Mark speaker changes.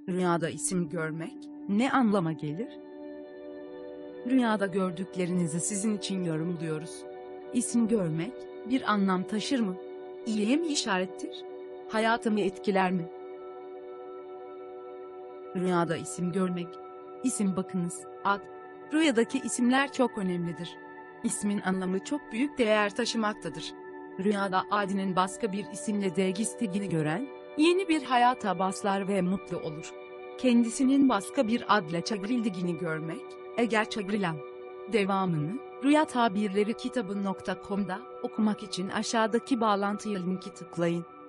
Speaker 1: Rüyada isim görmek ne anlama gelir? Rüyada gördüklerinizi sizin için yorumluyoruz. İsim görmek bir anlam taşır mı? İyiye mi işarettir? Hayatımı etkiler mi? Rüyada isim görmek. İsim bakınız, ad. Rüyadaki isimler çok önemlidir. İsmin anlamı çok büyük değer taşımaktadır. Rüyada adinin başka bir isimle değiştiğini gören, yeni bir hayata başlar ve mutlu olur. Kendisinin başka bir adla çevrildiğini görmek, eğer çevrilen. Devamını, Rüya Tabirleri kitabı.com'da okumak için aşağıdaki bağlantıya linki tıklayın.